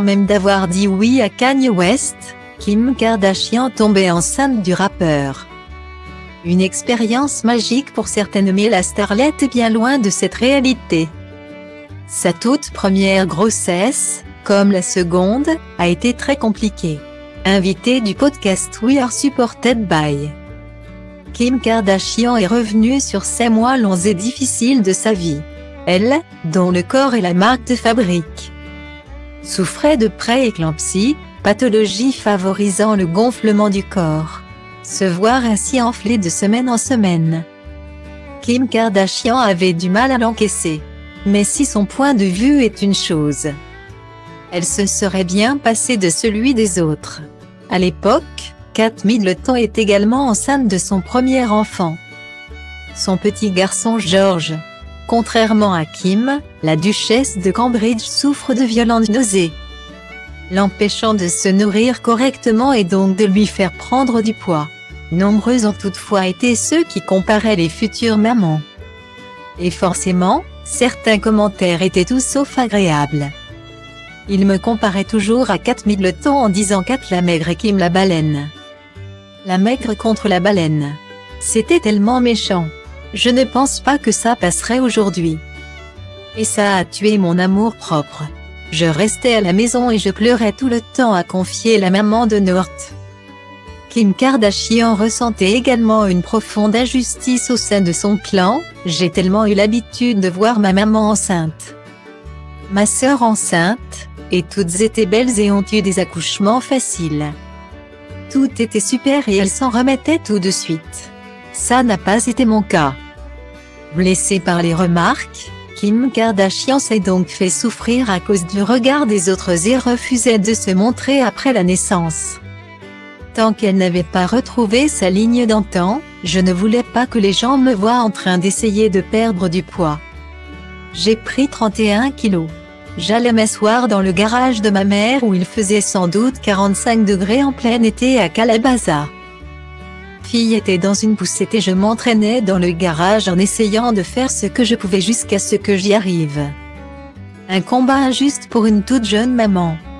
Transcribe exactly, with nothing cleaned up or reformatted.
même d'avoir dit oui à Kanye West, Kim Kardashian tombait enceinte du rappeur. Une expérience magique pour certaines, mais la starlette est bien loin de cette réalité. Sa toute première grossesse, comme la seconde, a été très compliquée. Invitée du podcast We Are Supported By, Kim Kardashian est revenue sur ces mois longs et difficiles de sa vie. Elle, dont le corps est la marque de fabrique, souffrait de pré-éclampsie, pathologie favorisant le gonflement du corps. Se voir ainsi enflée de semaine en semaine, Kim Kardashian avait du mal à l'encaisser. Mais si son point de vue est une chose, elle se serait bien passée de celui des autres. À l'époque, Kate Middleton est également enceinte de son premier enfant, son petit garçon George. Contrairement à Kim, la duchesse de Cambridge souffre de violentes nausées, l'empêchant de se nourrir correctement et donc de lui faire prendre du poids. Nombreux ont toutefois été ceux qui comparaient les futures mamans. Et forcément, certains commentaires étaient tout sauf agréables. Ils me comparaient toujours à Kate Middleton en disant Kate la maigre et Kim la baleine. La maigre contre la baleine. C'était tellement méchant. Je ne pense pas que ça passerait aujourd'hui. Et ça a tué mon amour-propre. Je restais à la maison et je pleurais tout le temps, à confier la maman de North. Kim Kardashian ressentait également une profonde injustice au sein de son clan. J'ai tellement eu l'habitude de voir ma maman enceinte, ma sœur enceinte, et toutes étaient belles et ont eu des accouchements faciles. Tout était super et elles s'en remettaient tout de suite. Ça n'a pas été mon cas. Blessée par les remarques, Kim Kardashian s'est donc fait souffrir à cause du regard des autres et refusait de se montrer après la naissance. Tant qu'elle n'avait pas retrouvé sa ligne d'antan, je ne voulais pas que les gens me voient en train d'essayer de perdre du poids. J'ai pris trente et un kilos. J'allais m'asseoir dans le garage de ma mère où il faisait sans doute quarante-cinq degrés en plein été à Calabasas. Fille était dans une poussette et je m'entraînais dans le garage en essayant de faire ce que je pouvais jusqu'à ce que j'y arrive. Un combat injuste pour une toute jeune maman.